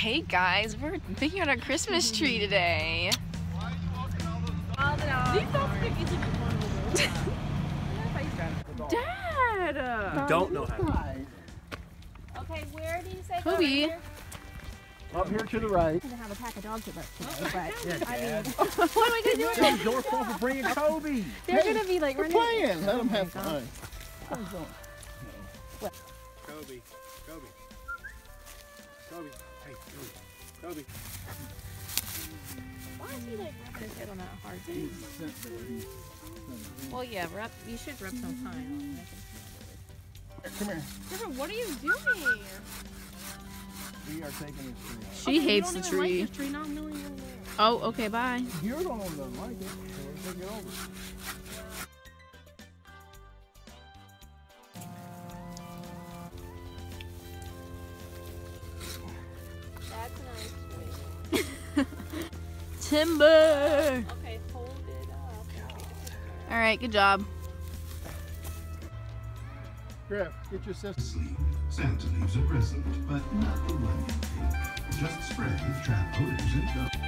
Hey guys, we're picking out our Christmas tree today. Dad! You don't know how to. Okay, where do you say Kobe. Up here to the right. I'm gonna have a pack of dogs with us today, Yeah, I mean, What am I gonna do? it's your fault for bringing Kobe. they're gonna be like We're playing. Let them have fun. Kobe. Kobe. Kobe. Hey, Kobe. why is he like rubbing his head on that hard thing? Well, yeah, you should rub some pine on. Come here. Trevor, what are you doing? We are taking this tree. She hates the tree. Like this tree, not knowing you're there. Oh, okay, bye. You're the one that doesn't like it, so we're taking it over. That's nice. Timber! Okay, hold it up. Alright, good job. Griff, get your sister. Sleep. Santa leaves a present, but not the one you think. Just spread with trap odors and go.